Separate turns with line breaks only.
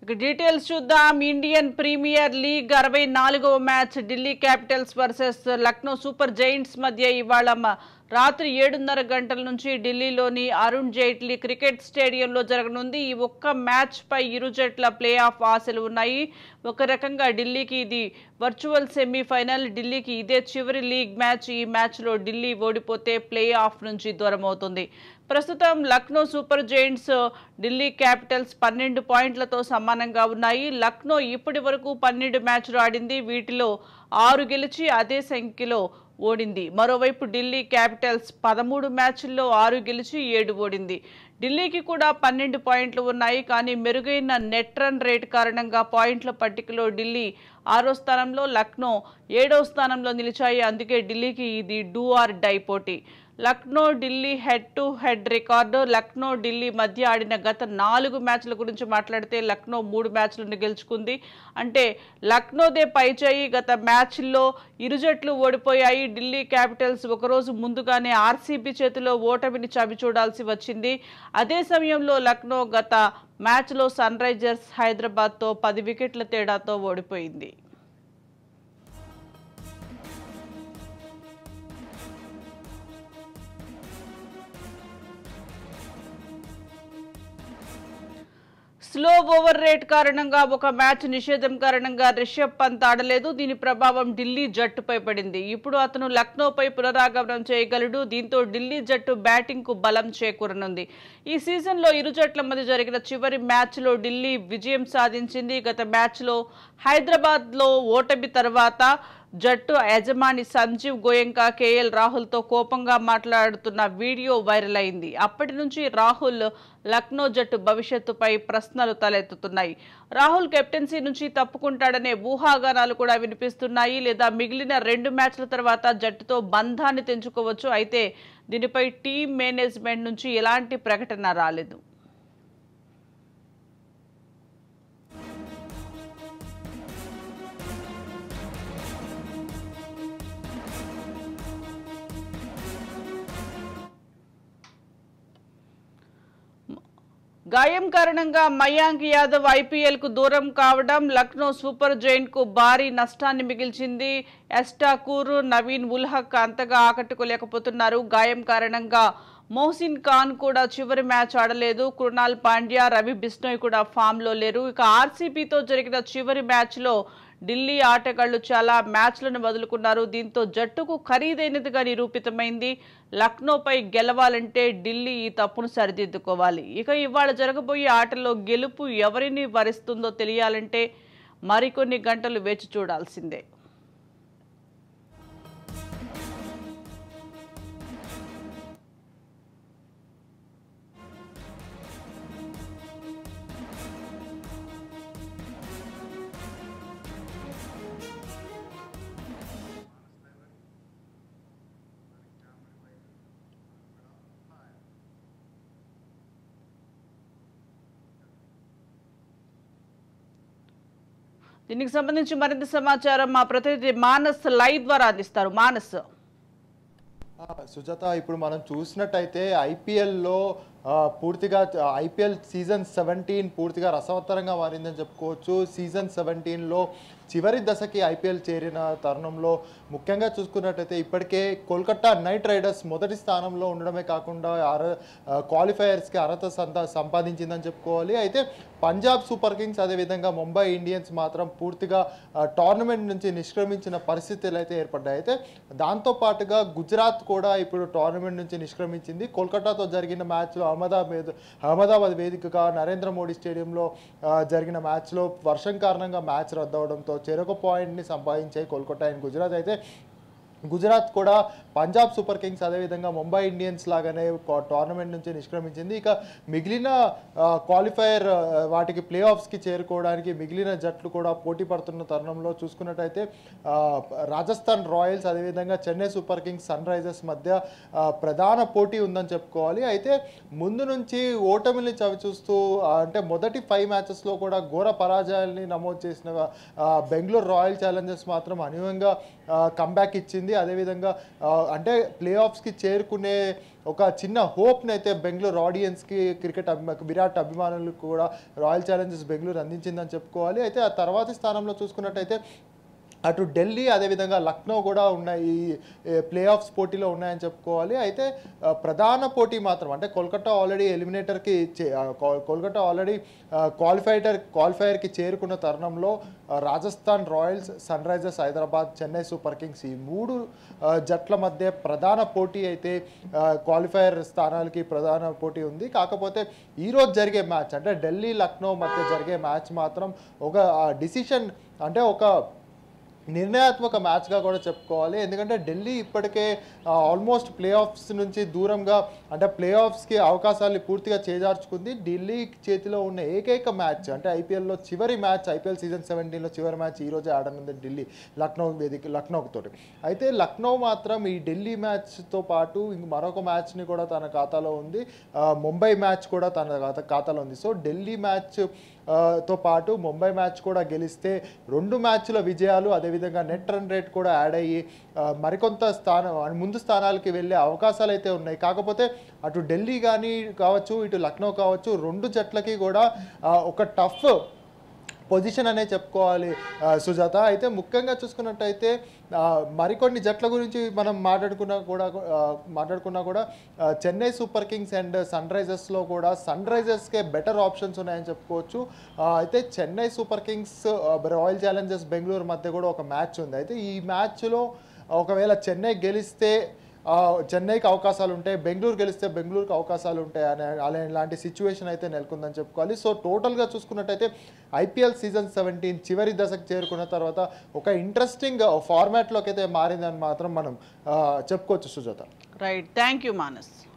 Details చూద్దాం. Indian Premier League 64వ match Delhi Capitals versus Lucknow Super Giants మధ్య ఇవాళ రాత్రి 7:30 గంటల నుంచి ఢిల్లీలోని అరుణ్ జైట్లీ క్రికెట్ స్టేడియంలో జరగనుంది. ఈ ఒక్క మ్యాచ్ పై ఇరు జట్ల ప్లే ఆఫ్ ఆశలు ఉన్నాయి. ఒక రకంగా ఢిల్లీకి ఇది వర్చువల్ సెమీఫైనల్. ఢిల్లీకి ఇదే చివరి లీగ్ మ్యాచ్. ఈ మ్యాచ్లో ఢిల్లీ ఓడిపోతే ప్లే ఆఫ్ నుంచి దూరం అవుతుంది. ప్రస్తుతం Lucknow Super Giants Delhi Capitals 12 పాయింట్లతో సమానంగా ఉన్నాయి. లక్నో ఇప్పటి వరకు 12 మ్యాచ్లు ఆడింది. వీటిలో 6 గెలిచి అదే సంఖ్యలో ఓడింది. మరోవైపు ఢిల్లీ క్యాపిటల్స్ 13 మ్యాచ్ల్లో 6 గెలిచి 7 ఓడింది. ఢిల్లీకి కూడా 12 పాయింట్లు ఉన్నాయి. కానీ మెరుగైన నెట్ రన్ రేట్ కారణంగా పాయింట్ల పట్టికలో ఢిల్లీ 6వ స్థానంలో, లక్నో 7వ స్థానంలో నిలిచాయి. అందుకే ఢిల్లీకి ఇది డూ ఆర్ డై పోటీ. Lucknow Delhi head to head record. Lucknow Delhi మధ్య ఆడిన గత 4 మ్యాచ్ల గురించి మాట్లాడితే లక్నో 3 మ్యాచ్లను గెలుచుకుంది. అంటే లక్నోదే పైచేయి. గత మ్యాచ్ల్లో ఇరు జట్లు ఓడిపోయాయి. ఢిల్లీ క్యాపిటల్స్ ఒకరోజు ముందుగానే ఆర్సీబీ చేతిలో ఓటమిని చవి చూడాల్సి వచ్చింది. అదే సమయంలో లక్నో గత మ్యాచ్లో సన్ రైజర్స్ హైదరాబాద్తో 10 వికెట్ల తేడాతో ఓడిపోయింది. స్లో ఓవర్ రేట్ కారణంగా ఒక మ్యాచ్ నిషేధం కారణంగా రిషబ్ పంత్ ఆడలేదు. దీని ప్రభావం ఢిల్లీ జట్టుపై పడింది. ఇప్పుడు అతను లక్నోపై పునరాగమనం చేయగలడు. దీంతో ఢిల్లీ జట్టు బ్యాటింగ్ కు బలం చేకూరనుంది. ఈ సీజన్లో ఇరు జట్ల మధ్య జరిగిన చివరి మ్యాచ్లో ఢిల్లీ విజయం సాధించింది. గత మ్యాచ్లో హైదరాబాద్లో ఓటమి తర్వాత జట్టు యజమాని సంజీవ్ గోయంకా కేఎల్ రాహుల్తో కోపంగా మాట్లాడుతున్న వీడియో వైరల్ అయింది. అప్పటి నుంచి రాహుల్ లక్నో జట్టు భవిష్యత్తుపై ప్రశ్నలు తలెత్తుతున్నాయి. రాహుల్ కెప్టెన్సీ నుంచి తప్పుకుంటాడనే ఊహాగానాలు కూడా వినిపిస్తున్నాయి. లేదా మిగిలిన 2 మ్యాచ్ల తర్వాత జట్టుతో బంధాన్ని తెంచుకోవచ్చు. అయితే దీనిపై టీం మేనేజ్మెంట్ నుంచి ఎలాంటి ప్రకటన రాలేదు. గాయం కారణంగా మయాంక్ యాదవ్ ఐపీఎల్కు దూరం కావడం లక్నో సూపర్ జైంట్కు భారీ నష్టాన్ని మిగిల్చింది. ఎస్టాకూర్, నవీన్ ఉల్ హక్ అంతగా ఆకట్టుకోలేకపోతున్నారు. గాయం కారణంగా మొహసిన్ ఖాన్ కూడా చివరి మ్యాచ్ ఆడలేదు. కృణాల్ పాండ్యా, రవి బిష్ణోయ్ కూడా ఫామ్లో లేరు. ఇక ఆర్సీబీతో జరిగిన చివరి మ్యాచ్లో ఢిల్లీ ఆటగాళ్లు చాలా మ్యాచ్లను వదులుకున్నారు. దీంతో జట్టుకు ఖరీదైనదిగా నిరూపితమైంది. లక్నోపై గెలవాలంటే ఢిల్లీ ఈ తప్పును సరిదిద్దుకోవాలి. ఇక ఇవాళ జరగబోయే ఆటలో గెలుపు ఎవరిని వరిస్తుందో తెలియాలంటే మరికొన్ని గంటలు వేచి చూడాల్సిందే. దీనికి సంబంధించి మరింత సమాచారం మా ప్రతినిధి మానస్ లైవ్ ద్వారా అందిస్తారు. మానస్.
సుజాత, ఇప్పుడు మనం చూసినట్టయితే ఐపీఎల్లో పూర్తిగా ఐపీఎల్ సీజన్ 17 పూర్తిగా రసవత్తరంగా మారిందని చెప్పుకోవచ్చు. సీజన్ 17లో చివరి దశకి ఐపీఎల్ చేరిన తరుణంలో ముఖ్యంగా చూసుకున్నట్టయితే ఇప్పటికే కోల్కతా నైట్ రైడర్స్ మొదటి స్థానంలో ఉండడమే కాకుండా క్వాలిఫైయర్స్కి అర్హత సంపాదించిందని చెప్పుకోవాలి. అయితే పంజాబ్ సూపర్ కింగ్స్ అదేవిధంగా ముంబై ఇండియన్స్ మాత్రం పూర్తిగా టోర్నమెంట్ నుంచి నిష్క్రమించిన పరిస్థితులు అయితే ఏర్పడ్డాయి. అయితే దాంతోపాటుగా గుజరాత్ కూడా ఇప్పుడు టోర్నమెంట్ నుంచి నిష్క్రమించింది. కోల్కతాతో జరిగిన మ్యాచ్లో అహ్మదాబాద్ వేదికగా నరేంద్ర మోడీ స్టేడియంలో జరిగిన మ్యాచ్లో వర్షం కారణంగా మ్యాచ్ రద్దవడంతో చెరొక పాయింట్ని సంపాదించాయి కోల్కతా అండ్ గుజరాత్. అయితే గుజరాత్ కూడా పంజాబ్ సూపర్ కింగ్స్ అదేవిధంగా ముంబై ఇండియన్స్ లాగానే టోర్నమెంట్ నుంచి నిష్క్రమించింది. ఇక మిగిలిన క్వాలిఫైయర్ వాటికి ప్లే ఆఫ్స్కి చేరుకోవడానికి మిగిలిన జట్లు కూడా పోటీ పడుతున్న తరుణంలో చూసుకున్నట్టయితే రాజస్థాన్ రాయల్స్ అదేవిధంగా Chennai Super Kings, Sunrisers మధ్య ప్రధాన పోటీ ఉందని చెప్పుకోవాలి. అయితే ముందు నుంచి ఓటమిని చవిచూస్తూ అంటే మొదటి 5 మ్యాచెస్లో కూడా ఘోర పరాజయాల్ని నమోదు చేసిన బెంగళూరు రాయల్ ఛాలెంజర్స్ మాత్రం అనూహ్యంగా కంబ్యాక్ ఇచ్చింది. ఉంది. అదేవిధంగా అంటే ప్లే ఆఫ్స్కి చేరుకునే ఒక చిన్న హోప్ని అయితే బెంగళూరు ఆడియన్స్కి విరాట్ అభిమానులకు కూడా రాయల్ ఛాలెంజర్స్ బెంగళూరు అందించిందని చెప్పుకోవాలి. అయితే ఆ తర్వాతి స్థానంలో చూసుకున్నట్టయితే అటు ఢిల్లీ అదేవిధంగా లక్నో కూడా ఉన్నాయి, ఈ ప్లే ఆఫ్స్ పోటీలో ఉన్నాయని చెప్పుకోవాలి. అయితే ప్రధాన పోటీ మాత్రం అంటే కోల్కతా ఆల్రెడీ ఎలిమినేటర్కి కోల్కతా ఆల్రెడీ క్వాలిఫైయర్కి చేరుకున్న తరుణంలో Rajasthan Royals, Sunrisers Hyderabad, Chennai Super Kings ఈ 3 జట్ల మధ్య ప్రధాన పోటీ అయితే క్వాలిఫైయర్ స్థానాలకి ప్రధాన పోటీ ఉంది. కాకపోతే ఈరోజు జరిగే మ్యాచ్ అంటే ఢిల్లీ లక్నో మధ్య జరిగే మ్యాచ్ మాత్రం ఒక డిసిషన్ అంటే ఒక నిర్ణయాత్మక మ్యాచ్గా కూడా చెప్పుకోవాలి. ఎందుకంటే ఢిల్లీ ఇప్పటికే ఆల్మోస్ట్ ప్లే ఆఫ్స్ నుంచి దూరంగా అంటే ప్లే ఆఫ్స్కి అవకాశాలు పూర్తిగా చేజార్చుకుంది. ఢిల్లీ చేతిలో ఉన్న ఏకైక మ్యాచ్ అంటే ఐపీఎల్లో చివరి మ్యాచ్, ఐపీఎల్ సీజన్ 17లో చివరి మ్యాచ్ ఈరోజే ఆడనుంది ఢిల్లీ లక్నోతో. అయితే లక్నో మాత్రం ఈ ఢిల్లీ మ్యాచ్తో పాటు మరొక మ్యాచ్ని కూడా తన ఖాతాలో ఉంది, ముంబై మ్యాచ్ కూడా తన ఖాతాలో ఉంది. సో ఢిల్లీ మ్యాచ్ తో పాటు ముంబై మ్యాచ్ కూడా గెలిస్తే 2 మ్యాచ్ల విజయాలు అదేవిధంగా నెట్ రన్ రేట్ కూడా యాడ్ అయ్యి మరికొంత ముందు స్థానాలకి వెళ్ళే అవకాశాలు అయితే ఉన్నాయి. కాకపోతే అటు ఢిల్లీ కానీ కావచ్చు, ఇటు లక్నో కావచ్చు, 2 జట్లకి కూడా ఒక టఫ్ పొజిషన్ అనే చెప్పుకోవాలి సుజాత. అయితే ముఖ్యంగా చూసుకున్నట్టయితే మరికొన్ని జట్ల గురించి మనం మాట్లాడుకున్నా కూడా చెన్నై సూపర్ కింగ్స్ అండ్ సన్ రైజర్స్లో కూడా సన్ రైజర్స్కే బెటర్ ఆప్షన్స్ ఉన్నాయని చెప్పుకోవచ్చు. అయితే Chennai Super Kings Royal Challengers Bengaluru మధ్య కూడా ఒక మ్యాచ్ ఉంది. అయితే ఈ మ్యాచ్లో ఒకవేళ చెన్నై గెలిస్తే చెన్నైకి అవకాశాలు ఉంటాయి, బెంగళూరు గెలిస్తే బెంగళూరుకి అవకాశాలు ఉంటాయి అలాంటి సిచ్యువేషన్ అయితే నెలకొందని చెప్పుకోవాలి. సో టోటల్గా చూసుకున్నట్టయితే ఐపీఎల్ సీజన్ 17 చివరి దశకు చేరుకున్న తర్వాత ఒక ఇంట్రెస్టింగ్ ఫార్మాట్లోకి అయితే మారిందని మాత్రం మనం చెప్పుకోవచ్చు Sujatha.
Right, thank you Manas.